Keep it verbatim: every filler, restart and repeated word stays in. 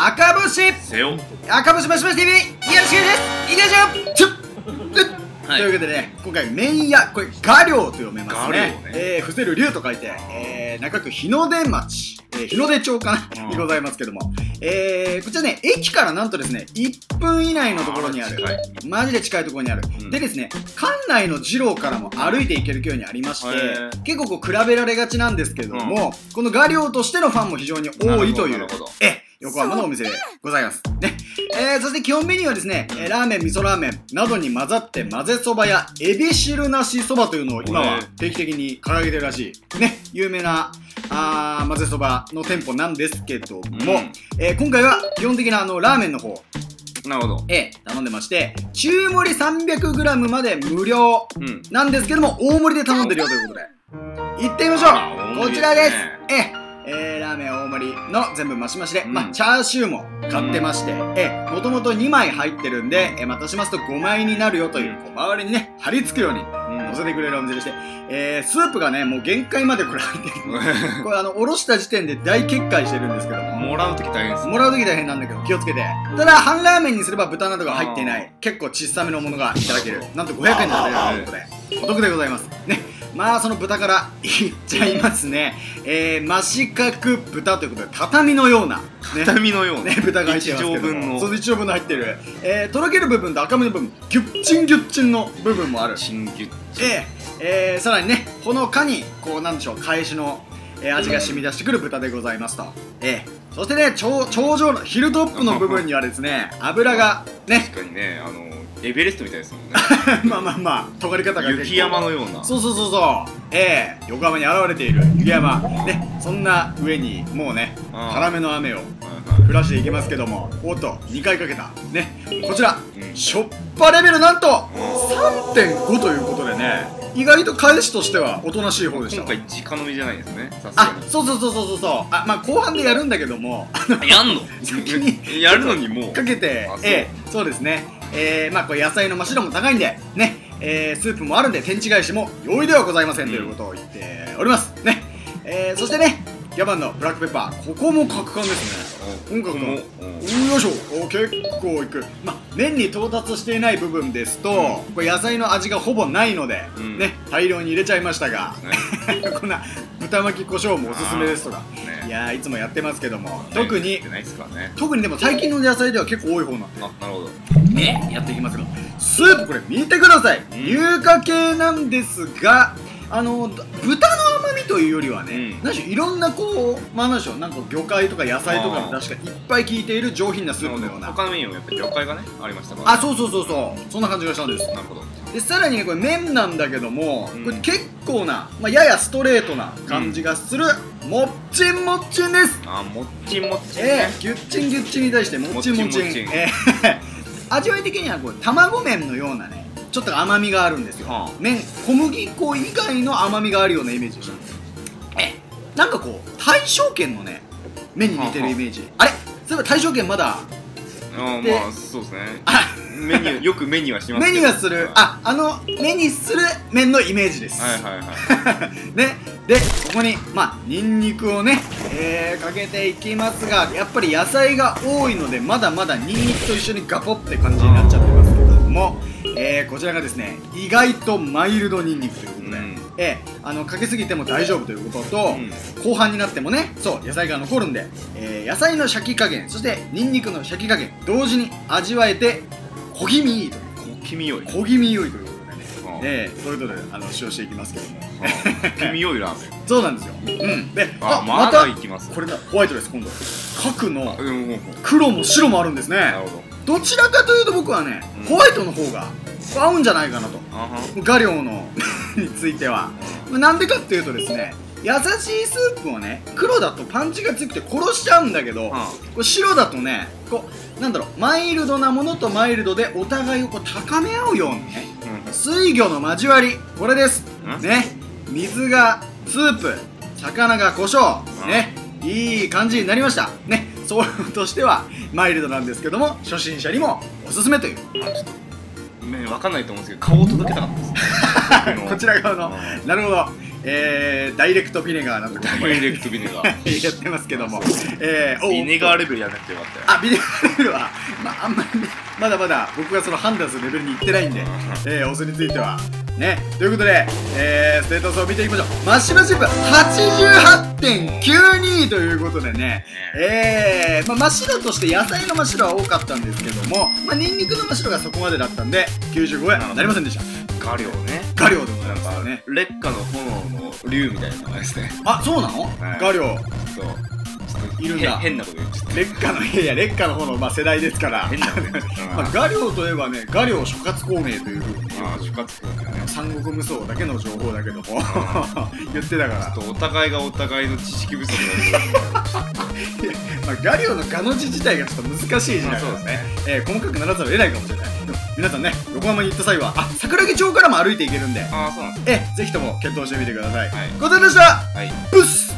赤星せよ赤星マシマシ ティーブイ よろしくお願いします。いきましょう。というわけでね、今回麺屋、これ画寮と読めますね。ねえー、伏せる龍と書いて、えー、中区日の出町、えー、日の出町かな、うん、にございますけども、えー、こちらね、駅からなんとですね、いっぷん以内のところにある、マジで近いところにある、うん、でですね、館内の二郎からも歩いていける距離にありまして、結構こう比べられがちなんですけれども、うん、この画寮としてのファンも非常に多いという、え横浜のお店でございます。ね。えー、そして基本メニューはですね、えー、ラーメン、味噌ラーメンなどに混ざって混ぜそばやエビ汁なしそばというのを今は定期的に掲げてるらしい。ね。有名な、あー、混ぜそばの店舗なんですけども、うん、えー、今回は基本的なあの、ラーメンの方。 なるほど。 えー、頼んでまして、中盛り さんびゃくグラム まで無料なんですけども、うん、大盛りで頼んでるよということで。行ってみましょう。こちらです。えーえー、ラーメン大盛りの全部マシマシで、うん、まあ、チャーシューも買ってまして、うん、えー、もともとにまい入ってるんで、えー、またしますとごまいになるよという、こう、周りにね、貼り付くように、乗せてくれるお店でして、えー、スープがね、もう限界までこれ入ってる。これあの、おろした時点で大決壊してるんですけども。 もらうとき大変です。 もらうとき大変なんだけど、気をつけて。ただ、半ラーメンにすれば豚などが入っていない、結構小さめのものがいただける。なんとごひゃくえんで食べれるということで、お得でございます。ね。まあその豚からいっちゃいますね。えー、真四角豚ということで畳のような、ね、 畳のような、 ね、豚が入ってますけども、そういちじょうぶんの入ってる、えー、とろける部分と赤身の部分、ギュッチンギュッチンの部分もある。 チンギュッチン。 えー、えー、さらにね、ほのかにこうなんでしょう、返しの、えー、味が染み出してくる豚でございますと。えー、そしてね、頂上のヒルトップの部分にはですね、脂がね、 確かにね、あのエベレストみたいですもんね。 まあまあまあ、尖り方が雪山のような。 そうそうそうそう。ええー、横浜に現れている雪山。ね、そんな上にもうね、辛めの雨を降らしていきますけども、おっと、にかいかけた。ね、こちら、うん、しょっぱレベルなんと さんてんご ということでね、意外と返しとしてはおとなしい方でした。 今回直飲みじゃないですね。さすがに。あ、そうそうそうそうそう。あ、まあ後半でやるんだけども、 やんの？ 先にやるのにもうかけて、ええ、そうですね。えー、まあこれ野菜の増し度も高いんでね、えー、スープもあるんで天地返しも容易ではございません、うん、ということを言っておりますね。えー、そしてね、ギャバンのブラックペッパー、ここも格感ですね。本格の、よいしょ、お結構いく。まあ麺に到達していない部分ですと、うん、これ野菜の味がほぼないので、うん、ね、大量に入れちゃいましたが、ね、こんな豚巻き胡椒もおすすめですとか、ね、いやーいつもやってますけども、特に、ね、特にでも最近の野菜では結構多い方なんで、 あ、なるほどね、やっていきますが、スープこれ見てください、うん、乳化系なんですが、あの豚の甘みというよりはね、うん、何しろいろんなこう、まあ何でしょう、なんか魚介とか野菜とかの出汁がいっぱい効いている上品なスープのような。 他のメニューもやっぱり魚介がねありましたから、ね、 あ、そうそうそうそう、そんな感じがしたんです。 なるほど。 でさらにね、これ麺なんだけども、うん、これ結構な、まあ、ややストレートな感じがする、うん、もっちんもっちんです。 あ、もっちんもっちん、ね、 えー、ギュッチンギュッチンに対してもっちんもっちん、えー、味わい的にはこう卵麺のようなね、ちょっと甘みがあるんですよ、はあ、麺、小麦粉以外の甘みがあるようなイメージでした。えなんかこう大正圏のね麺に似てるイメージ、はあ、あれそういえば大正圏まだ、 ああ、まあそうですね。メニューよく目にはしますけど、 目にはする、あ、あの目にする麺のイメージです。 はいはいはいね、でここにまあニンニクをね、えー、かけていきますが、やっぱり野菜が多いのでまだまだニンニクと一緒にガポって感じになっちゃってますけども、えー、こちらがですね意外とマイルドニンニクということで、うん、えー、あのかけすぎても大丈夫ということと、うん、後半になってもね、そう野菜が残るんで、えー、野菜のシャキ加減、そしてニンニクのシャキ加減同時に味わえて小気味いいという、 小気味良い小気味良いということでね、えー、そういうことであの使用していきますけども、 小気味良いラーメン、 そうなんですよ。うん、で、 あ、またいきます。 これだ、ホワイトです。今度角の黒も白もあるんですね。なるほど。どちらかというと僕はね、ホワイトの方が合うんじゃないかなと、画寮のについては。なんでかっていうとですね、優しいスープをね、黒だとパンチが強くて殺しちゃうんだけど、これ白だとね、こうなんだろう、マイルドなものとマイルドでお互いをこう高め合うようにね、水魚の交わり、これですね。水がスープ、魚が胡椒ね、いい感じになりましたね。そうとしてはマイルドなんですけども、初心者にもおすすめという。 ね、分かんないと思うんですけど、顔を届けたかったです。 こちら側の、なるほど。 えー、ダイレクトビネガーなんとかダイレクトビネガーやってますけども、えー、 ビネガーレベルやめてよかったよ。 あ、ビネガーレベルは、まあ、あんまりね、まだまだ僕がその判断するレベルに行ってないんで、えー、お酢については。ね、ということで、えー、ステータスを見ていきましょう。マシマシップ はちじゅうはちてんきゅうに ということでね、えー、まあ、真っ白として野菜の真っ白は多かったんですけども、まあ、ニンニクの真っ白がそこまでだったんで、きゅうじゅうごえんなりませんでした。 ガリョウね。 ガリョウでございますよね。 劣化の炎の竜みたいな名前ですね。 あ、そうなの、はい、ガリョウ。 そう。 いるんだ。 変なこと言っちゃった。 劣化の、いやいや、劣化の方の、まあ、世代ですから。 変なことまあ、ガリョウといえばね、ガリョウ諸葛孔明というふうに。 ああ、諸葛孔明ね。 三国無双だけの情報だけども。言ってたから。 ちょっとお互いがお互いの知識不足だけど。 まあ、ガリョウのガの字自体がちょっと難しい字だからね。えー、細かくならざるを得ないかもしれない。でも皆さんね、横浜に行った際は、あ、桜木町からも歩いていけるんで。 ああ、そうなんですね。え、ぜひとも検討してみてください。 はい。 ごちそうさまでした。 はい。 ブッス。